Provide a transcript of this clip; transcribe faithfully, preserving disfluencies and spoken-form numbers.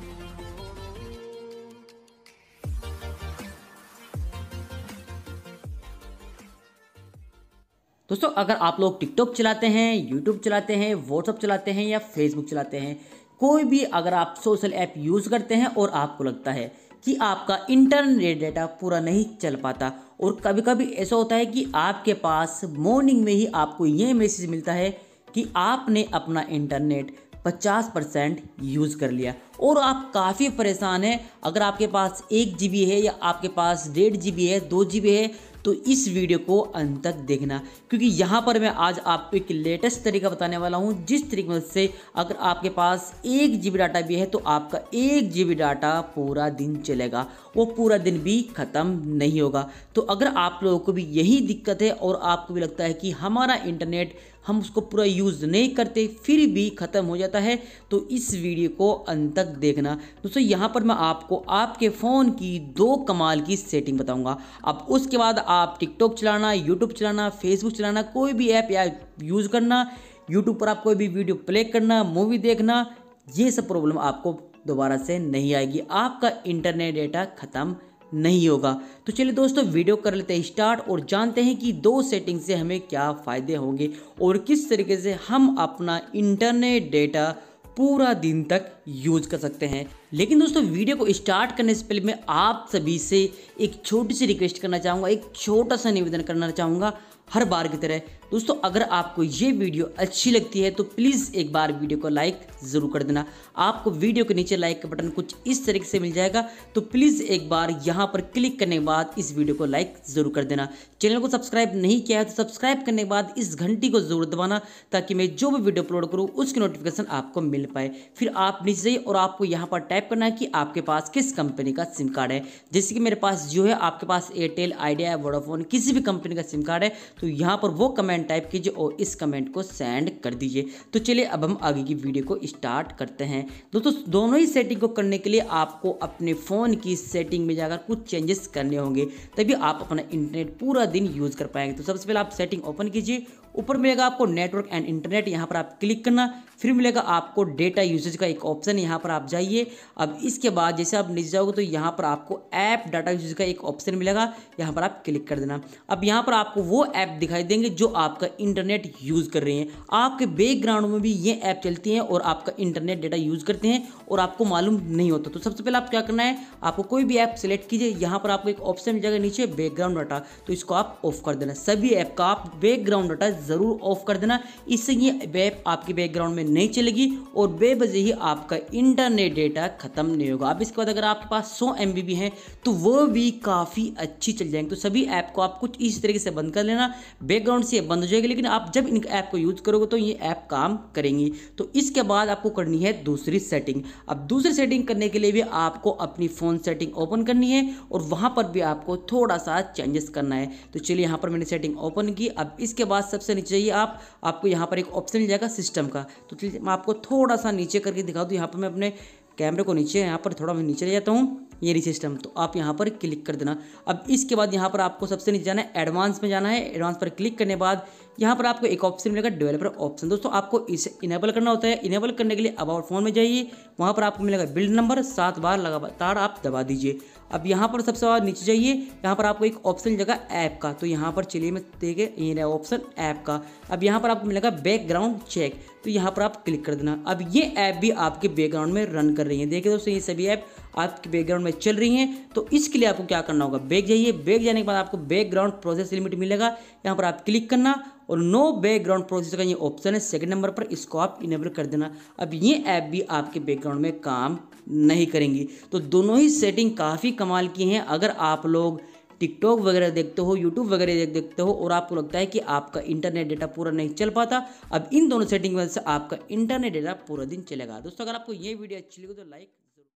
दोस्तों अगर आप लोग टिकटॉक चलाते हैं, यूट्यूब चलाते हैं, व्हाट्सअप चलाते हैं या फेसबुक चलाते हैं, कोई भी अगर आप सोशल ऐप यूज़ करते हैं और आपको लगता है कि आपका इंटरनेट डेटा पूरा नहीं चल पाता और कभी कभी ऐसा होता है कि आपके पास मॉर्निंग में ही आपको ये मैसेज मिलता है कि आपने अपना इंटरनेट पचास परसेंट यूज़ कर लिया और आप काफ़ी परेशान हैं। अगर आपके पास एक जी बी है या आपके पास डेढ़ जी बी है, दो जी बी है, तो इस वीडियो को अंत तक देखना, क्योंकि यहाँ पर मैं आज आपको एक लेटेस्ट तरीका बताने वाला हूँ जिस तरीके से अगर आपके पास एक जी बी डाटा भी है तो आपका एक जी बी डाटा पूरा दिन चलेगा, वो पूरा दिन भी ख़त्म नहीं होगा। तो अगर आप लोगों को भी यही दिक्कत है और आपको भी लगता है कि हमारा इंटरनेट हम उसको पूरा यूज़ नहीं करते फिर भी ख़त्म हो जाता है, तो इस वीडियो को अंत तक देखना। दोस्तों यहाँ पर मैं आपको आपके फ़ोन की दो कमाल की सेटिंग बताऊंगा। अब उसके बाद आप टिकटॉक चलाना, यूट्यूब चलाना, फेसबुक चलाना, कोई भी ऐप या यूज़ करना, यूट्यूब पर आप कोई भी वीडियो प्ले करना, मूवी देखना, ये सब प्रॉब्लम आपको दोबारा से नहीं आएगी, आपका इंटरनेट डेटा ख़त्म नहीं होगा। तो चलिए दोस्तों वीडियो कर लेते हैं स्टार्ट और जानते हैं कि दो सेटिंग से हमें क्या फ़ायदे होंगे और किस तरीके से हम अपना इंटरनेट डेटा पूरा दिन तक यूज कर सकते हैं। लेकिन दोस्तों वीडियो को स्टार्ट करने से पहले मैं आप सभी से एक छोटी सी रिक्वेस्ट करना चाहूँगा, एक छोटा सा निवेदन करना चाहूँगा हर बार की तरह। दोस्तों अगर आपको ये वीडियो अच्छी लगती है तो प्लीज़ एक बार वीडियो को लाइक ज़रूर कर देना। आपको वीडियो के नीचे लाइक का बटन कुछ इस तरीके से मिल जाएगा, तो प्लीज़ एक बार यहाँ पर क्लिक करने के बाद इस वीडियो को लाइक ज़रूर कर देना। चैनल को सब्सक्राइब नहीं किया है तो सब्सक्राइब करने के बाद इस घंटी को ज़रूर दबाना ताकि मैं जो भी वीडियो अपलोड करूँ उसकी नोटिफिकेशन आपको मिल पाए। फिर आप नीचे जाइए और आपको यहाँ पर टाइप करना है कि आपके पास किस कंपनी का सिम कार्ड है। जैसे कि मेरे पास जियो है, आपके पास एयरटेल, आइडिया है, वोडाफोन, किसी भी कंपनी का सिम कार्ड है, तो यहाँ पर वो कमेंट टाइप कीजिए और इस कमेंट को सेंड कर दीजिए। तो चलिए अब हम आगे की वीडियो को स्टार्ट करते हैं। दोस्तों दोनों ही सेटिंग को करने के लिए आपको अपने फ़ोन की सेटिंग में जाकर कुछ चेंजेस करने होंगे, तभी आप अपना इंटरनेट पूरा दिन यूज़ कर पाएंगे। तो सबसे पहले आप सेटिंग ओपन कीजिए, ऊपर मिलेगा आपको नेटवर्क एंड इंटरनेट, यहाँ पर आप क्लिक करना, फिर मिलेगा आपको डेटा यूसेज का एक ऑप्शन, यहाँ पर आप जाइए। अब इसके बाद जैसे आप नीचे जाओगे तो यहाँ पर आपको ऐप डाटा यूसेज का एक ऑप्शन मिलेगा, यहाँ पर आप क्लिक कर देना। अब यहाँ पर आपको वो ऐप दिखाई देंगे जो आपका इंटरनेट यूज़ कर रहे हैं, आपके बैकग्राउंड में भी ये ऐप चलती हैं और आपका इंटरनेट डेटा यूज़ करते हैं और आपको मालूम नहीं होता। तो सबसे पहले आप क्या करना है, आपको कोई भी ऐप सेलेक्ट कीजिए, यहाँ पर आपको एक ऑप्शन मिल जाएगा नीचे बैकग्राउंड डाटा, तो इसको आप ऑफ कर देना। सभी ऐप का आप बैकग्राउंड डाटा ज़रूर ऑफ कर देना, इससे ये ऐप आपके बैकग्राउंड में नहीं चलेगी और बेवजह ही आपका इंटरनेट डेटा खत्म नहीं होगा। अब इसके बाद अगर आपके पास सौ एम बी भी हैं तो वो भी काफ़ी अच्छी चल जाएंगे। तो सभी ऐप को आप कुछ इस तरीके से बंद कर लेना, बैकग्राउंड से बंद हो जाएगी, लेकिन आप जब इन ऐप को यूज़ करोगे तो ये ऐप काम करेंगी। तो इसके बाद आपको करनी है दूसरी सेटिंग। अब दूसरी सेटिंग करने के लिए भी आपको अपनी फ़ोन सेटिंग ओपन करनी है और वहाँ पर भी आपको थोड़ा सा चेंजेस करना है। तो चलिए यहाँ पर मैंने सेटिंग ओपन की। अब इसके बाद सबसे नीचे जाइए आप, आपको यहाँ पर एक ऑप्शन मिल जाएगा सिस्टम का। तो चलिए मैं आपको थोड़ा सा नीचे करके दिखा दूँ। यहाँ पर मैं अपने कैमरे को नीचे, यहाँ पर थोड़ा मैं नीचे ले जाता हूँ, ये रही सिस्टम, तो आप यहाँ पर क्लिक कर देना। अब इसके बाद यहाँ पर आपको सबसे नीचे जाना है, एडवांस में जाना है। एडवांस पर क्लिक करने के बाद यहाँ पर आपको एक ऑप्शन मिलेगा डेवलपर ऑप्शन। दोस्तों आपको इसे इनेबल करना होता है। इनेबल करने के लिए अबाउट फोन में जाइए, वहाँ पर आपको मिलेगा बिल्ड नंबर, सात बार लगातार आप दबा दीजिए। अब यहाँ पर सबसे बाद नीचे जाइए, यहाँ पर आपको एक ऑप्शन मिलेगा ऐप का, तो यहाँ पर चलिए मैं देखे ये रहा ऑप्शन ऐप का। अब यहाँ पर आपको मिलेगा बैकग्राउंड चेक, तो यहाँ पर आप क्लिक कर देना। अब ये ऐप भी आपके बैकग्राउंड में रन कर रही है। देखिए दोस्तों ये सभी ऐप आपके बैकग्राउंड में चल रही हैं। तो इसके लिए आपको क्या करना होगा, बैक जाइए, बैक जाने के बाद आपको बैकग्राउंड प्रोसेस लिमिट मिलेगा, यहाँ पर आप क्लिक करना और नो बैकग्राउंड प्रोसेस का ये ऑप्शन है सेकंड नंबर पर, इसको आप इनेबल कर देना। अब ये ऐप भी आपके बैकग्राउंड में काम नहीं करेंगी। तो दोनों ही सेटिंग काफ़ी कमाल की हैं। अगर आप लोग टिकटॉक वगैरह देखते हो, यूट्यूब वगैरह देख देखते हो और आपको लगता है कि आपका इंटरनेट डेटा पूरा नहीं चल पाता, अब इन दोनों सेटिंग की वजह से आपका इंटरनेट डेटा पूरा दिन चलेगा। दोस्तों अगर आपको ये वीडियो अच्छी लगी तो लाइक